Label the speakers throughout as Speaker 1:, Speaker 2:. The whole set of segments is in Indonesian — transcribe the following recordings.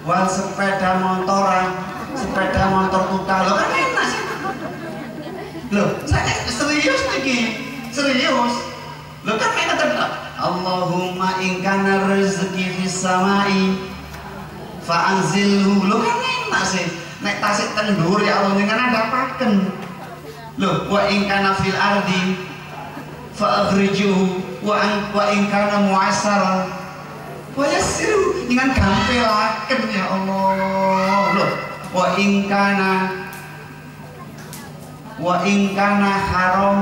Speaker 1: wal sepeda motor tuta lo kan enak sih. Loh, saya serius lagi, serius. Lo kan enak tak? Allahumma in kana rezeki fis samai fa anzilhu. Lo kan enak sih. Nek tasik tendur ya Allah dengan ada paken. Loh, wa in kana fil ardi fa akhrijuhu wa in kana mu'assara wa yassiru dengan gampelaken ya Allah. Loh, wa in kana haram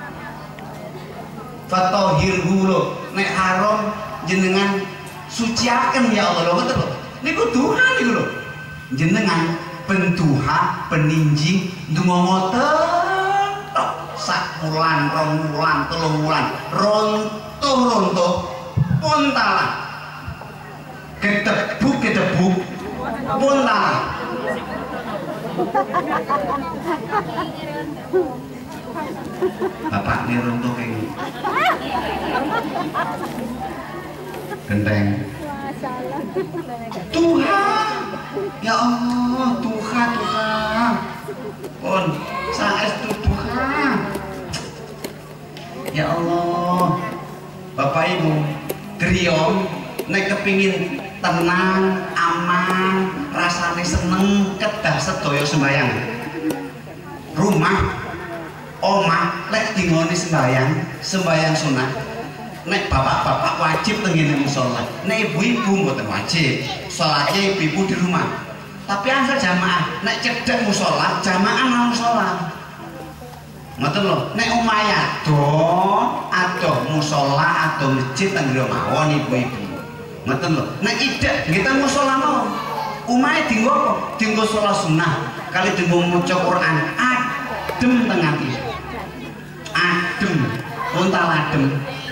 Speaker 1: fatahhirhu. Loh, nek haram jenengan suciaken ya Allah. Loh ngoten lho. Niku Tuhan niku lho. Jenengan pentuha peninjing ndonga ngoten tok sak wulan, rong wulan, telung wulan rontuh pun talah gedebuk pun talah. Bapak ini runtuh kayak genteng. Tuhan ya Allah, Tuhan pun saestu Tuhan ya Allah. Bapak Ibu griya nek kepingin tenang, aman, rasane seneng, kedah sedaya sembayang. Rumah omah lek dingoni sembayang sunah. Nek bapak-bapak wajib tengene musala, nek ibu-ibu mboten wajib. Salatnya ibu-ibu di rumah. Tapi asal jamaah, nek cedhek musala, jamaah nang musala. Ngoten lho, nek omahe adoh musala, adoh masjid teng mawon ibu-ibu. Ngoten lho, nek idek nggih teng musala mawon. Omahe dienggo apa? Dienggo salat sunah, kali dienggo maca Quran, adem teng ati. Adem, untal adem.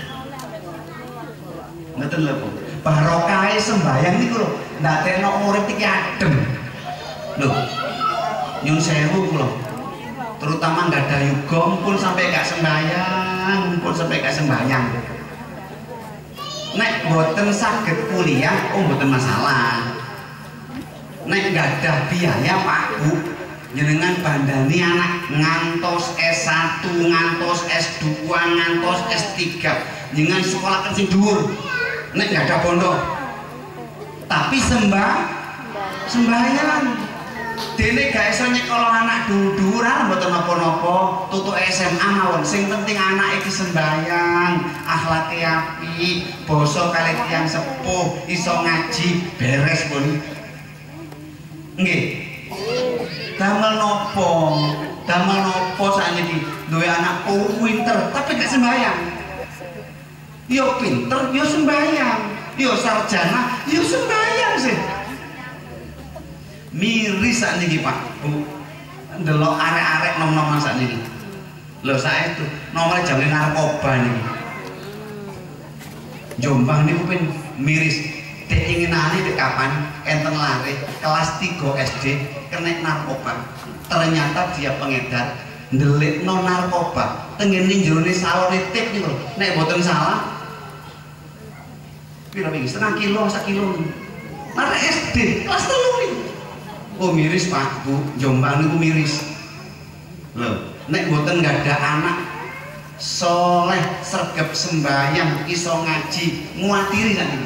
Speaker 1: Ngoten lho, Bu. Barokahe sembayang niku lho, ndadekno urip iki adem. Lho. Nyun sewu kula. Terutama nggak ada yuga, pun sampai gak sembayang, Nek boten saged kuliah, boten masalah. Nek nggak ada biaya Pak Bu, jenengan bandani anak ngantos S1, ngantos S2, ngantos S3, jenengan sekolah kan sing dhuwur. Nek nggak ada pondok, tapi sembahyang. Dene gak iso nyekolo anak dhuwur-dhuwuran mboten napa-napa, tutuk SMA mawon. Sing penting anak iki sembahyang, akhlake apik, basa kalih tiyang sepuh, iso ngaji, beres pun. Nggih. Damel nopo sakniki duwe anak pinter tapi gak sembahyang. Yo pinter, yo sembahyang, yo sarjana, yo sembahyang sih. Miris sakniki Pak Bu, ndelok arek-arek nom-noman sakniki. Lho saestu nomor jam narkoba niki. Jombang niku pun miris. Dek inginane dek kapan enten lare kelas 3 SD kena narkoba. Ternyata dia pengedar ndelikno narkoba. Tengene jerone salone tip niku lho. Nek boten salah pira wingi setengah kilo, 1 kilo. Arek SD kelas 3 niku. Oh miris Pak Bu, Jombang niku miris. Loh, nek boten nggak ada anak soleh, sregep sembahyang, iso ngaji, nguatiri sakniki.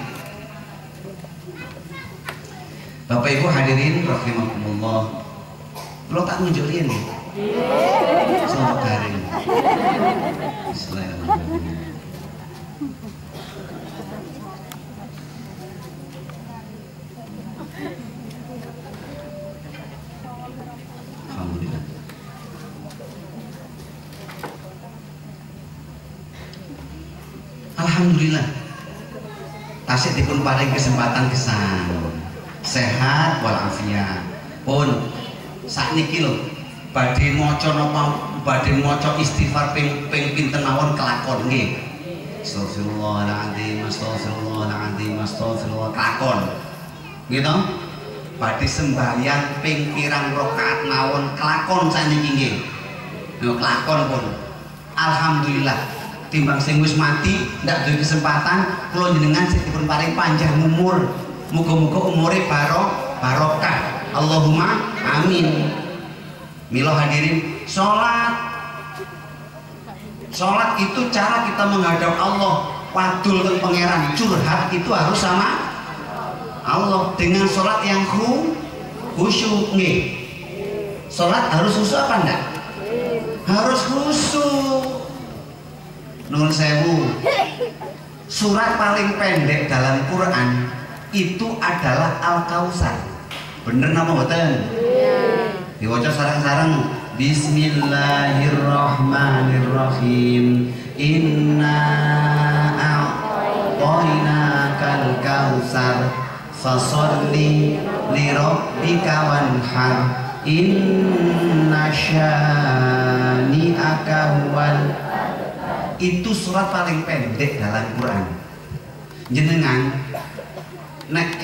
Speaker 1: Bapak Ibu hadirin rahimakumullah. Lo tak nunjukin nih. Selamat hari. Bismillahirrahmanirrahim. Alhamdulillah tasik dipun paring kesempatan kesan sehat walafiat pun sakniki lho badhe maca napa badhe maca istighfar ping pinten mawon kelakon nggih. Astagfirullahaladzim, astagfirullahaladzim, astagfirullah kelakon nggih to. Badhe sembahyang ping kirang rakaat mawon kelakon sakniki nggih. Lho kelakon pun alhamdulillah. Timbang sing wis mati ndak duwe kesempatan kula jenengan sing dipun paring panjang umur, muga-muga umure barokah barokah. Allahumma amin. Milo hadirin, sholat itu cara kita menghadap Allah, wadul ke pangeran, curhat itu harus sama Allah dengan sholat yang khusyuk. Sholat harus khusyuk apa enggak? Harus khusyuk. Nuhun sewu, surat paling pendek dalam Quran itu adalah Al-Kautsar. Bener nama mboten? Diwaca sareng-sareng. Bismillahirrahmanirrahim. Inna a'tainakal kautsar fasholli lirabbika wanhar. Inna syani'aka huwal. Itu surat paling pendek dalam Quran. Jenengan nek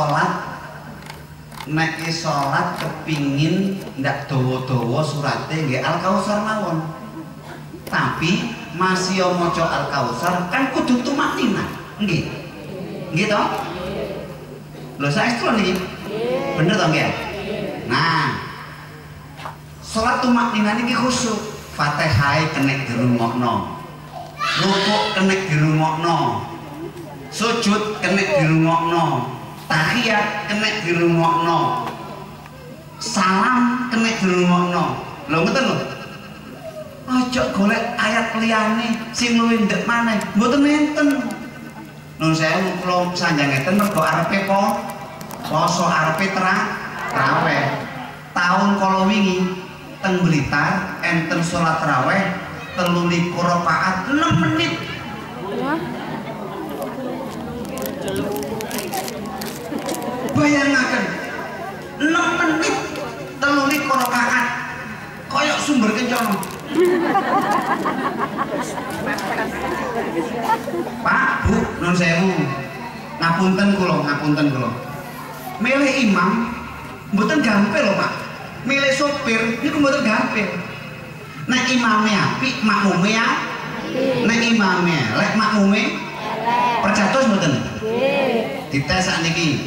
Speaker 1: sholat kepingin ndak dawa-dawa surate nggih Al-Kautsar mawon. Tapi masih maca Al-Kautsar kan kudu tumakninah. Nggih. Nggih toh? Lho saestu niki. Bener toh nggih? Nah, sholat tumakninah niki khusyuk. Fatihah kena dirungokno. Rukuk kena dirungokno. Sujud kena dirungokno. Tahiyat kena dirungokno, salam kena dirungokno. Lho ngoten lho. Aja golek ayat liyane sing luwih ndek maneh. Mboten enten. Nun sewu kula sanjang ngeten mergo arepe poso arepe traweh. Taun kala wingi teng Blitar enten salat tarawih 23 rakaat 6 menit. Bayangkan 6 menit 23 rakaat koyok sumber kencono. Pak, Bu, nun sewu ngapunten kula. Milih imam mboten gampil lho, Pak. Milih sopir niku mboten gampil. Nek imame apik makmume ya. Nek imame elek makmume percatos mboten? Nggih. Dites sakniki.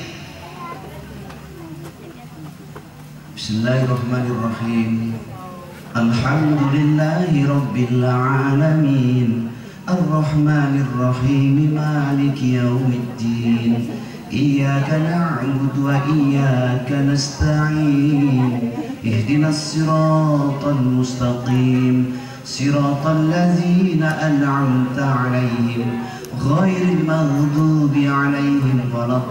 Speaker 1: Bismillahirrahmanirrahim. Alhamdulillahi rabbil alamin. Ar-Rahmanir-Rahim. Maliki yaumiddin. Iyyaka na'budu wa iyyaka nasta'in. Ihdinas siratal mustaqim. Siratal ladzina an'amta 'alaihim ghairil maghdubi 'alaihim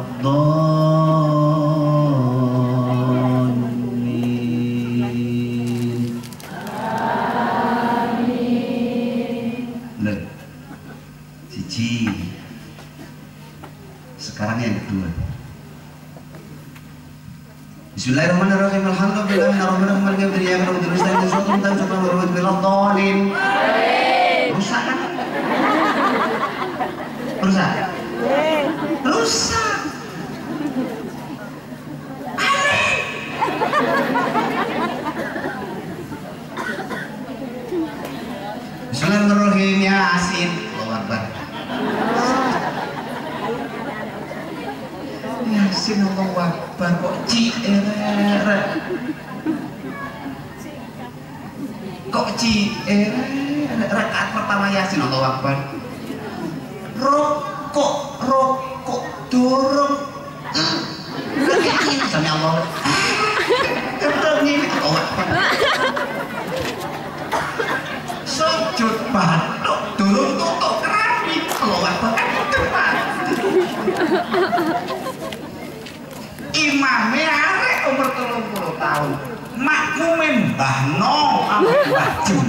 Speaker 1: waladdallin. Siji. Sekarang yang kedua. Bismillahirrahmanirrahim. Alhamdulillahirrahmanirrahim. Maliki yaumiddin. Iyyaka na'budu wa iyyaka nasta'in. Rusak kan? Rusak? Rusak. Amin. Bismillahirrahmanirrahim. Yasin. Allahu Akbar. Yasin Allahu Akbar kok ciere. Kok ciere. Rakaat pertama Yasin Allahu Akbar. Rokok dorong. Sami Allah. Terengin Allahu Akbar. Sujud batuk dorong tutuk keramik Allahu Akbar. Imame arek umur 30 tahun, makmume Mbah No ambek Mbah Jum.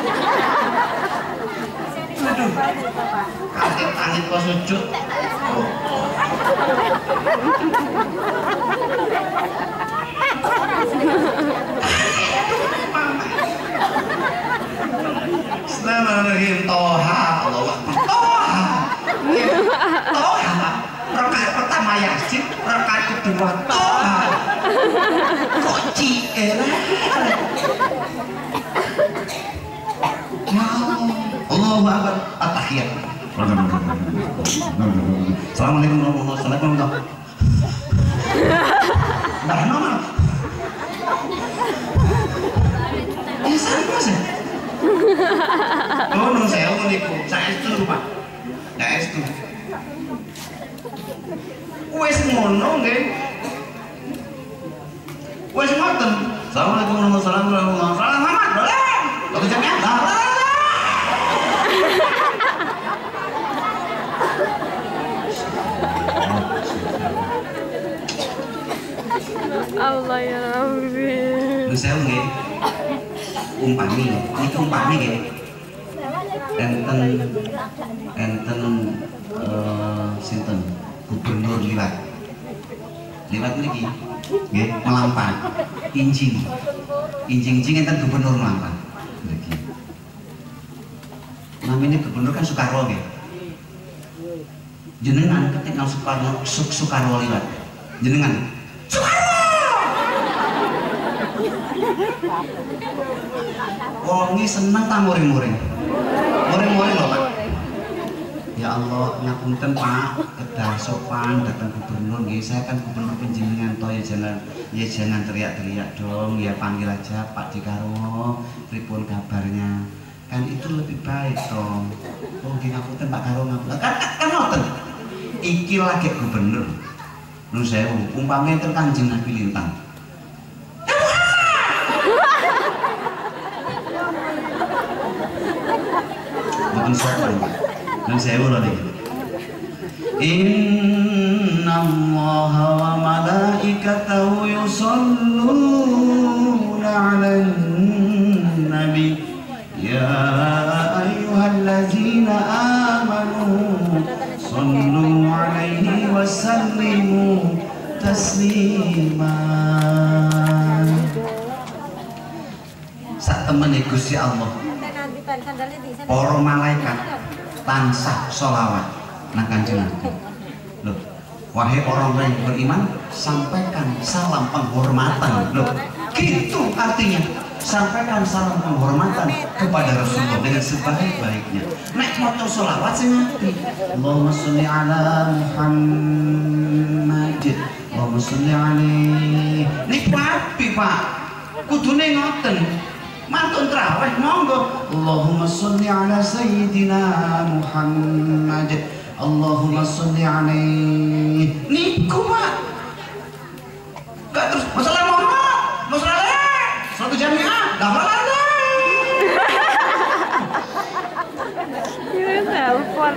Speaker 1: Aduh, kaget tangi kok sujud. Bismillahirrahmanirrahim. Toha, Allahu Akbar. Toha. Rakaat pertama Yasin, rakaat kedua Toha. Kok ciere? Allahu Akbar. At-tahiyat. Assalamualaikum warahmatullahi wabarakatuh. niku. Saestu, Pak. Saestu. Wis ngono nggih. Wis ngoten. Assalamualaikum warahmatullahi wabarakatuh. Selamat boleh. Kalau jamnya
Speaker 2: Allah ya Rabbi.
Speaker 1: Lu saya nggih. Umpami, iki umpami nggih. Enten sinten gubernur liwat niki nggih Melampang injing enten gubernur Melampang niki namanya gubernur kan Soekarwo nggih jenengan ketika Soekarwo liwat jenengan wongi seneng ta muring-muring lho Pak. Ya Allah, ngapunten Pak, kedah sopan datang gubernur nggih. Saya kan gubernur panjenengan toh ya jangan teriak-teriak dong. Ya panggil aja Pak Dikarwo, pripun kabarnya. Kan itu lebih baik dong. Oh nggih ngapunten Pak Karwo ngapunten. Kan ngoten. Iki lagi gubernur. Nun sewu, umpamane enten Kanjeng Nabi Lintang. Mboten sopan. Dan saya ulang lagi. Inna Allaha wa malaikatahu yusalluna 'alan nabi ya ayyuhallazina amanu sallu 'alaihi wa sallimu taslima. Sak temene Gusti Allah. Para malaikat tansah sholawat nang Kanjeng Nabi. Loh, wahai orang yang beriman, sampaikan salam penghormatan. Loh, gitu artinya. Sampaikan salam penghormatan kepada Rasulullah dengan sebaik-baiknya. Nek maca sholawat sing ngerti. Allahumma sholli ala Muhammad. Allahumma sholli alaihi. Niku api, Pak. Kudune ngoten. Mantun terawih monggo. Allahumma sholli ala sayyidina Muhammad. Allahumma sholli alaihi. Niku Pak. Gak terus masalah Muhammad, masalah satu jamiah, dah berlanda.
Speaker 2: Ini telepon.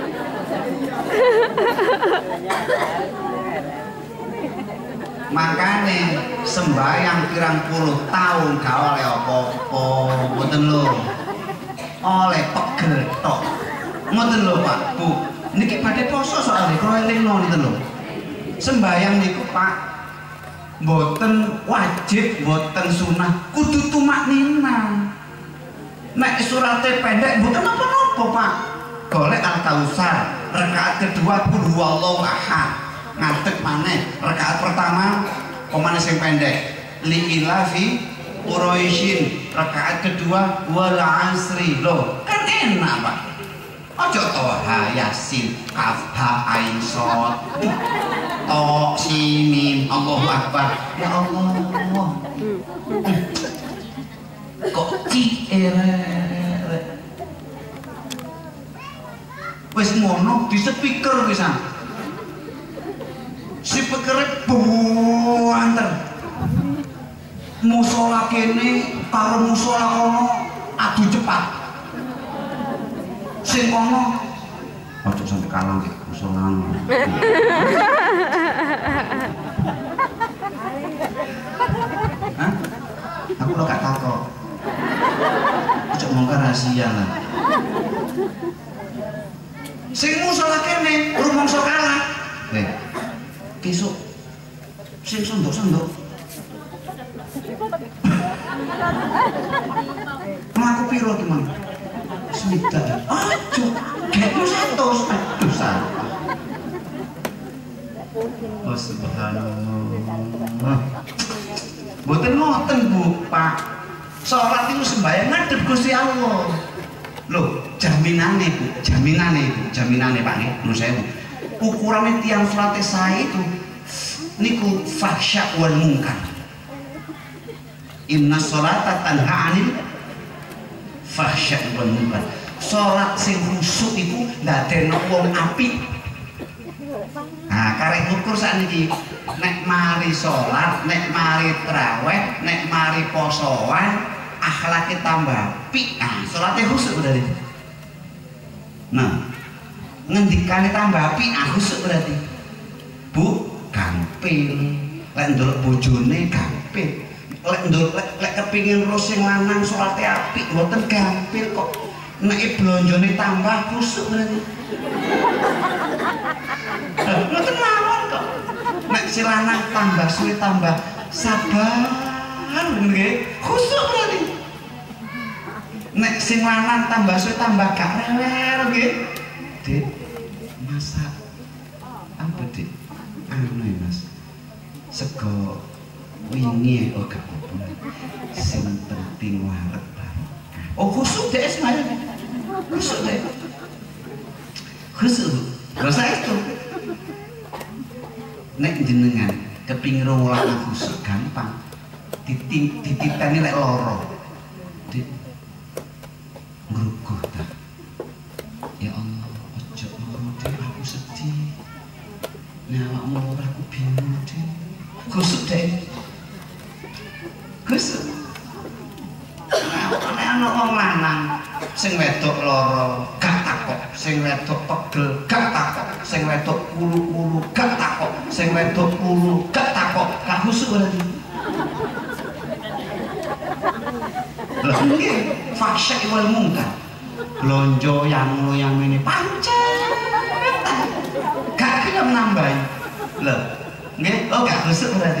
Speaker 1: Makanya sembahyang pirang puluh tahun gak oleh apa-apa, mboten lho. Oleh pegel tok. Mboten lho Pak, Bu. Niki badhe poso soalnya kula elingno niku lho. Sembahyang niku Pak mboten wajib, mboten sunah, kudu tumakninah. Nek surate pendek mboten napa-napa Pak. Golek Al-Kautsar, rakaat kedua qul huwallahu ahad. Ngadeg maneh rakaat pertama pemane sing pendek li ilafi Quraisyin, rakaat kedua wal asri. Loh kan enak Pak, ojo Toha Yasin Kaf Ha Ain Shad To Sin Mim Allahu Akbar. Ya Allah kok ciere wis ngono di speaker pisan. Si pekerek buanter musola kene karo musola kono adu cepat sing kono ojo sampe kalah nggih musola hah? Aku lo gak takut ojo mongkar rahasia lah sing musola kene rumangsa kalah besok sing sondok-sondok mlaku piro ki mang swidak aja gekmu 100 aduh san oh subhanallah mboten ngoten Bu Pak salat itu sembahyang ngadep Gusti Allah lho jaminane Bu jaminane Pak nggih nu sewu ukurannya tiang salat saya itu niku fahsya wal munkar. Inna sholata tanha 'anil fahsya wal munkar. salat sing khusyuk iku ndadekno wong apik. Nah, karek ngukur sakniki nek mari salat, nek mari traweh, nek mari posoan, akhlake tambah apik. Nah, salate khusyuk berarti. Nah, ngendikane tambah apik, khusyuk berarti. Bu, gampil. Lek ndelok bojone gampil. Lek kepingin terus sing lanang salate apik mboten gampil kok. Nek blonjone tambah khusyuk berarti. Mboten mawon kok. Nek si lanang tambah suwe tambah sabar nggih, khusyuk berarti. Nek sing lanang tambah suwe tambah gak rewel nggih. Dik, masak apa Dik? Anu Mas. Sego wingi kok gak apa-apa. Sing penting wareg barokah. Oh, khusyuk Dek semuanya. Khusyuk Dek. Khusyuk. Rasa itu. Nek jenengan kepingin ngolak khusyuk gampang. Dititeni lek loro. Dik. Ngruguh ta. Ya Allah, ojo loro Dik, aku sedih. Nyawakmu loro aku bingung Dik. Khusyuk Dik. Khusyuk. Nek ana wong lanang sing wedok loro gak takok, sing wedok pegel gak takok, sing wedok ulu-ulu gak takok, sing wedok ulu gak takok, gak khusyuk berarti. Lah nggih, fahsya wal munkar. Blonjo yang ini pancet. Gak gelem nambahi. Lho, nggih, oh gak khusyuk berarti.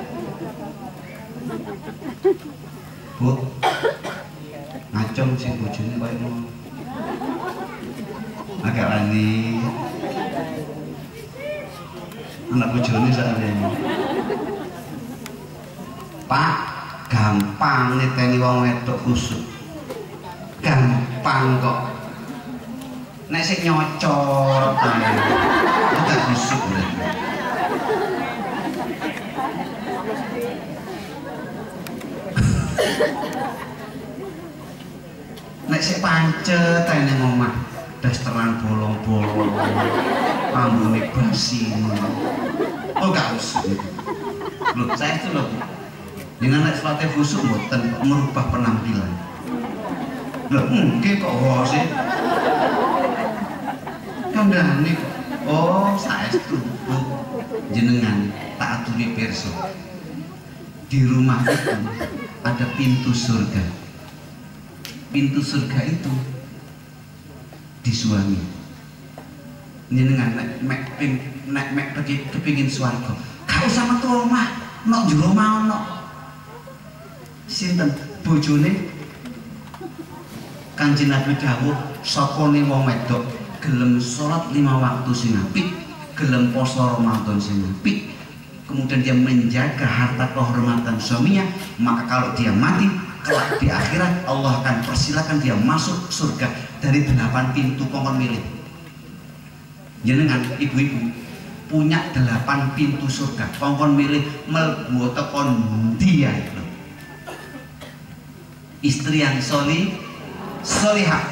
Speaker 1: Bu, ngacung sing bojone koyo ngono. Agak wani. Anak bojone sakjane. Pak, gampang niteni wong wedok khusyuk. Gampang kok. Nek sing nyocor ta. Ora khusyuk berarti. Nek sik pancet ae ning omah, dasteran bolong-bolong, rambune basi. Oh gak usah. Lho, saya itu lho. Dengan nek salate khusyuk mboten merubah penampilan. Lho, nggih kok sih. Kandhane kok. Oh, saestu Bu. Jenengan tak aturi pirsa. Di rumah itu ada pintu surga. Pintu surga itu di suami. Jenengan nek kepingin swarga, gak usah metu omah, nok jero omah ono. Sinten bojone Kanjeng Nabi dawuh, sapane wong wedok gelem salat 5 waktu sing apik, gelem poso Ramadan sing apik, kemudian dia menjaga harta kehormatan suaminya, maka kalau dia mati kelak di akhirat Allah akan persilakan dia masuk surga dari 8 pintu kongkon milih. Jenengan ibu-ibu punya 8 pintu surga kongkon milih mlebu tekon dia itu. Istri yang solihah,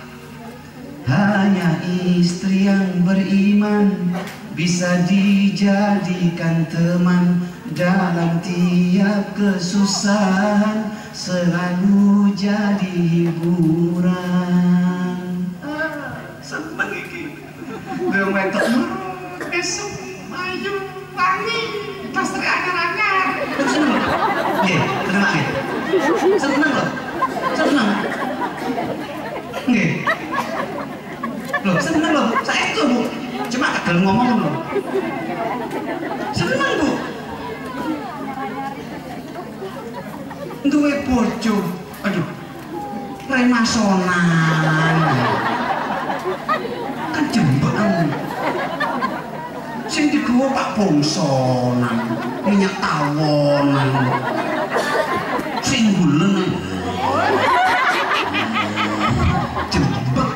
Speaker 1: hanya istri yang beriman bisa dijadikan teman dalam tiap kesusahan, selalu jadi hiburan. Seneng iki. Wong wedok esuk ayu wangi pastri anyar-anyar. Seneng. Nggih, tenang nggih. Seneng lho. Seneng. Nggih. Loh, seneng lho. Saestu Bu. Cuma kadal ngomong lho. Seneng Bu. Duwe bojo, aduh, remasonan, kan jembekan, sing digawa Pak Bongsonan, minyak tawonan, sing gulen, jembek,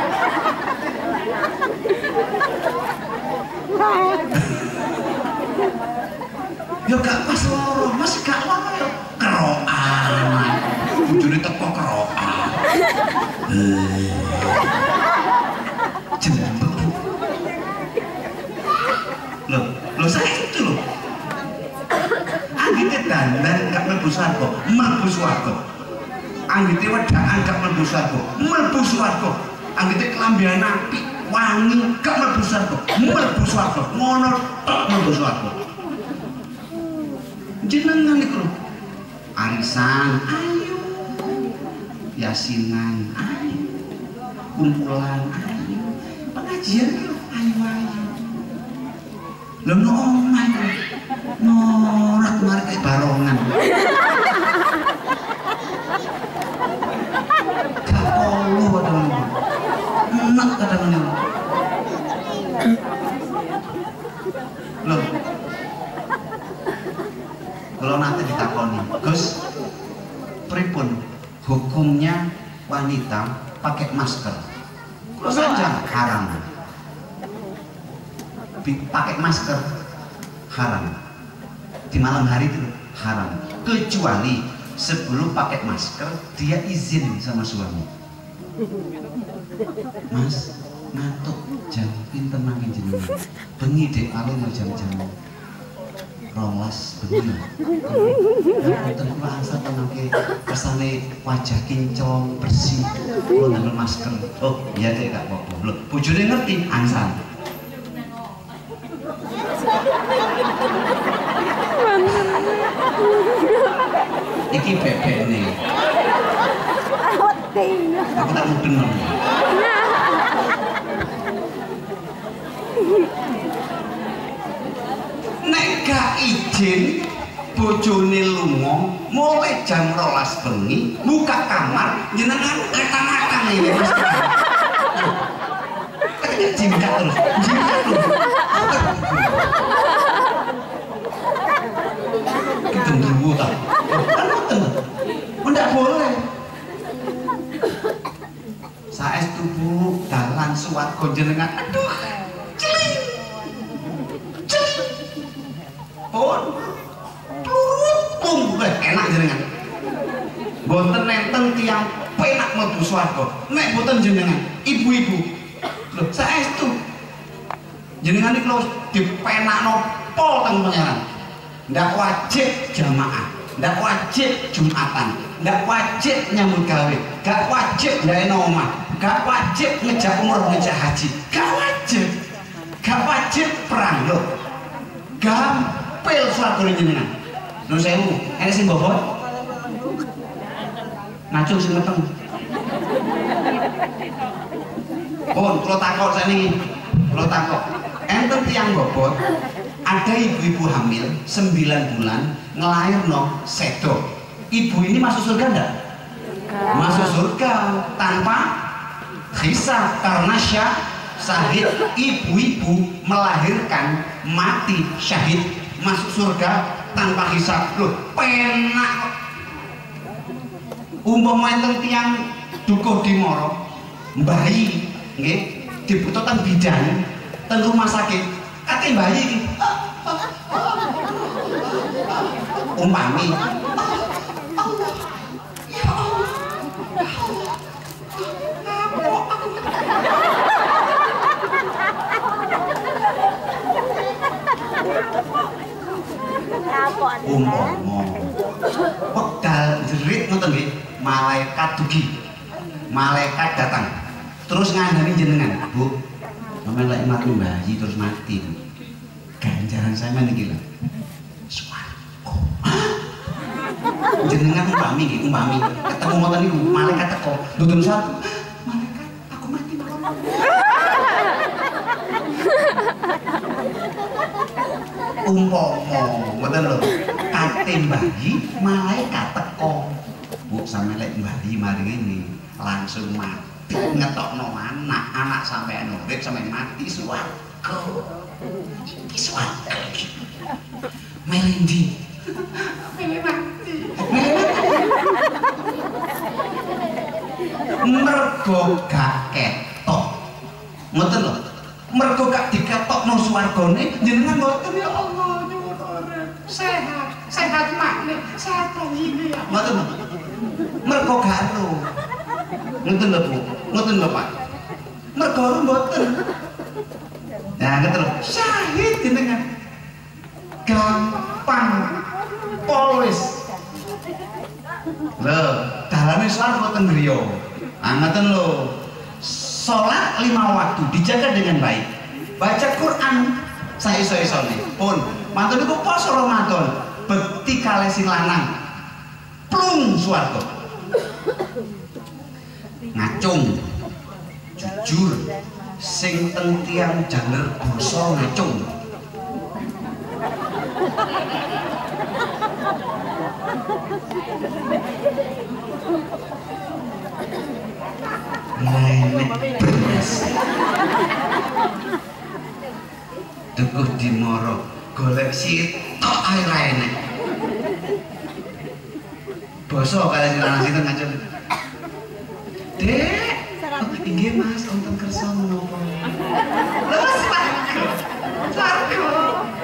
Speaker 1: ya gak pas loro, mas gak loro ya. Kerokan, bujune teko kerokan. Jembek. Loh saya itu loh. Anggite dandan gak mlebu swarga, mlebu swarga. Anggite wedaan gak mlebu swarga, mlebu swarga. Anggite kelambian apik, wangi gak mlebu swarga, mlebu swarga. Ngono tok mlebu swarga. Jenengan iku lho. Arisan, ayo. Yasinan, ayo. Kumpulan, ayo. Pengajian lho, ayo. Lho no omah iku. Norak mari kayak barongan. Gak polo kadang. Enak kadang. Loh. Kalau nanti ditakoni, Gus, pripun hukumnya wanita pakai masker? Kalau saja haram. Pakai masker haram. Di malam hari itu haram. Kecuali sebelum pakai masker dia izin sama suami. Mas, ngantuk jam pinter makin jenengan. Bengi dek paling mau jam-jam rolas bengi. Punten kula asal tenangke kersane wajah kinclong bersih. Kula nganggo masker. Oh, iya dek gak apa-apa. Lho, bojone ngerti ansal. Iki bebek nih. Aku tak mungkin ngomong. Nek gak izin bojone lunga mulai jam 12 bengi buka kamar jenengan etang-etang ini Mas. Kayak jingkat terus. Gendruwo ta. Kan ngoten. Ndak boleh. Saestu Bu dalan swarga jenengan. Aduh. Celing. Celing. Pun. Plurupung enak jenengan. Mboten nenten tiyang penak mlebu swarga. Nek mboten jenengan, ibu-ibu. Lho, saestu jenengan iki lho dipenakno pol teng pangeran. Ndak wajib jamaah, ndak wajib jumatan, ndak wajib nyambut gawe, gak wajib ndaeno omah, gak wajib ngejak umroh ngejak haji, gak wajib perang lho. Gampil swarga jenengan. Nun sewu, enek sing bobot? Ngacung sing meteng. Pun kula takok sakniki, kula takok. Enten tiyang bobot ada ibu-ibu hamil 9 bulan ngelairno sedo. Ibu ini masuk surga enggak? Masuk surga tanpa hisab karena syahid. Ibu-ibu melahirkan mati syahid masuk surga tanpa hisab. Loh, penak. Umpama enten tiyang dukuh di moro, bayi nggih dibutuhkan bidan teng rumah sakit. Kate bayi iki umpami umpama wekdal jerit ngoten nggih, malaikat dugi, malaikat datang terus ngandani jenengan, Bu, sampeyan lek mati bayi terus mati, ganjaran sampeyan iki lho swarga. Jenengan umpami nggih, umpami ketemu ngoten niku malaikat teko ndudur satu, malaikat aku mati malam. Umpama ngoten lho, kate bayi malaikat teko, Bu, sampeyan lek bayi mari ngene langsung mati. Ngetokno anak sampean urip sampean mati swarga. Iki swarga iki. Melendi. Mele mati. Mergo gak ketok. Ngoten lho. Mergo gak diketokno swargane jenengan mboten ya Allah nyuwun urip. Sehat makne, sehat ini ya. Ngoten. Mergo gak ero. Ngoten lho Bu, ngoten lho Pak. Mergo mboten. Nah, ngoten lho. Syahid jenengan. Gampang. Polis. Lho, dalane salat mboten griya. Ah ngoten lho. Salat 5 waktu dijaga dengan baik. Baca Quran saiso-isone. Pun, mantun niku poso Ramadan. Bekti kalih sing lanang. Plung swarga. Ngacung. Jujur sing teng tiyang jaler basa ngacung. Nenek beres dukuh di moro golek sitok ae ra enek basa kali sing lanang sinten ngajeng Dek inggih Mas wonten kersa menapa lho sarko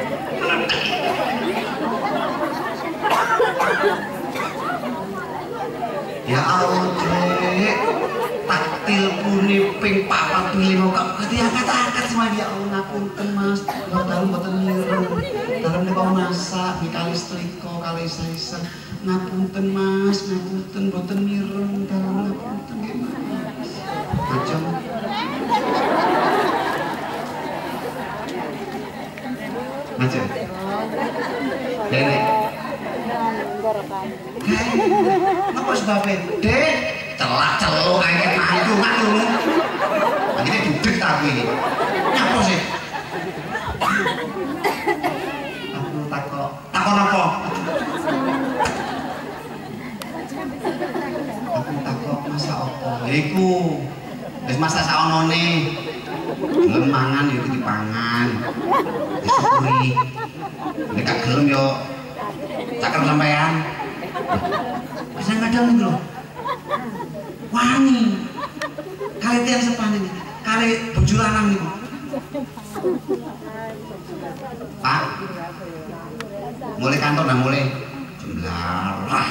Speaker 1: ya Allah Dek taktil puni ping 4 ping 5 kok diangkat-angkat semua ya Allah ngapunten Mas kula dalem mboten mireng dalem nika masak kali setrika kali isa-isa ngapunten Mas ngapunten mboten mireng dalem ngapunten nggih Mas ajeng ajeng Dene napa sebabnya Dek celak celuk ae mantu mantu. Ini budek ta kuwi. Nyapa sih? Aku takon apa? Aku takon masak apa? Iku wis masak saonone. Gelem mangan ya dipangan. Disyukuri. Nek gak gelem yo caker sampean. Bisa kadang lho. Wangi kali tiang sepan ini kali bojo lanang niku Pak mulai kantor dah mulai jemlarah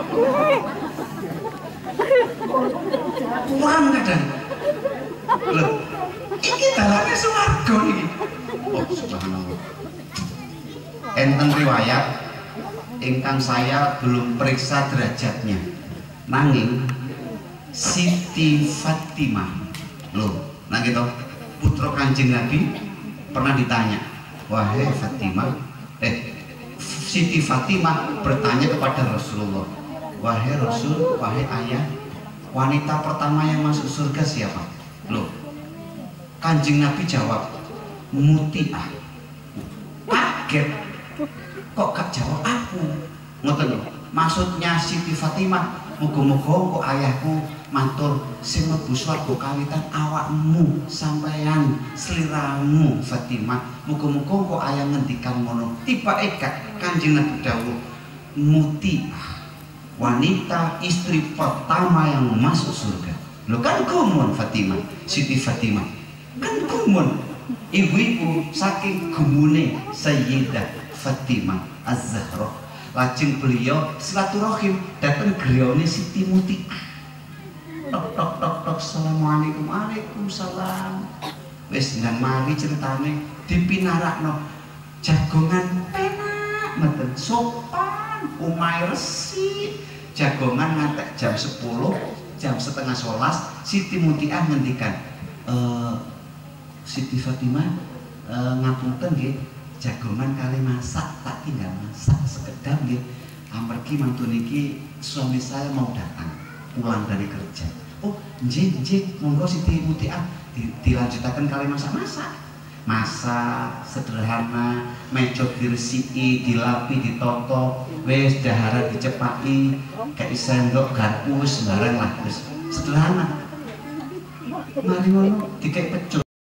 Speaker 1: kurang kadang loh ini dalamnya swarga ini oh subhanallah enten riwayat ingkang saya belum periksa derajatnya nanging Siti Fatimah loh, nah gitu putra Kanjeng Nabi pernah ditanya wahai Fatimah Siti Fatimah bertanya kepada Rasulullah wahai Rasul, wahai ayah wanita pertama yang masuk surga siapa? Loh Kanjeng Nabi jawab Muti'ah kaget kok gak jawab aku ngoten loh maksudnya Siti Fatimah muga-muga kok ayahku matur sing mlebu swarga kawitan awakmu sampeyan sliramu Fatimah muga-muga kok ayah ngendikan ngono tibake Kanjeng Nabi dawuh Muti'ah wanita istri pertama yang masuk surga lho kan gumun Fatimah Siti Fatimah kan gumun ibu-ibu saking gumune Sayyidah Fatimah Az-Zahra lajeng beliau silaturahim datang griyane Siti Muti'ah tok tok tok tok assalamualaikum waalaikumsalam wis ndang mari ceritane dipinarakno jagongan penak mboten sopan umai resik jagongan ngantek jam 10 jam setengah 11 Siti Muti'ah ngendikan Siti Fatimah ngapunten nggih jagongan kali masak tak tinggal masak sekedap nggih amargi mantu niki suami saya mau datang pulang dari kerja oh nggih monggo Siti Muti'ah dilanjutaken kali masak-masak masak sederhana meja diresiki dilapi ditoto wis dahara dicepaki kayak sendok garpu sembarang lah terus sederhana mari ngono dikek pecuk